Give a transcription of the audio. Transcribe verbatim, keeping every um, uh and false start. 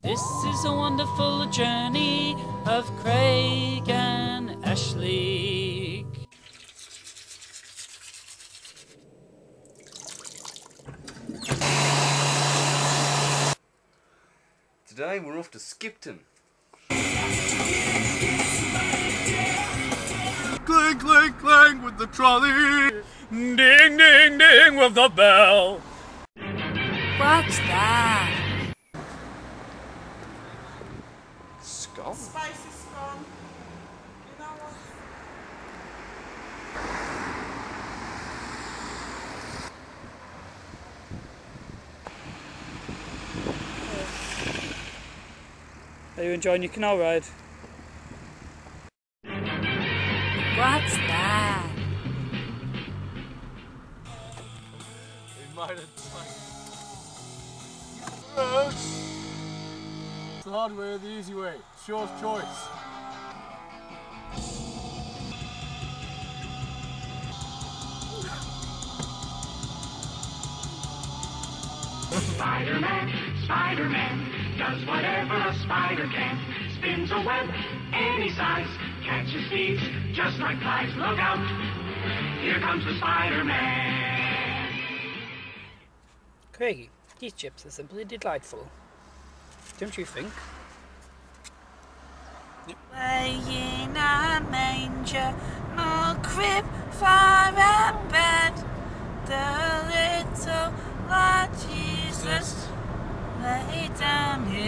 This is a wonderful journey of Craig and Ashleak. Today we're off to Skipton. Clink, clink, clink with the trolley. Ding, ding, ding with the bell. What's that? Scone? Spicy scone. You know what? Are you enjoying your canal ride? What's that? We made it. Yes. It's the hard way or the easy way. It's your choice. Spider-Man, Spider-Man, does whatever a spider can. Spins a web any size, catches thieves just like flies. Look out, here comes the Spider-Man. Craigie, these chips are simply delightful. Don't you think? Laying a manger, no crib for a bed. The little Lord Jesus lay down his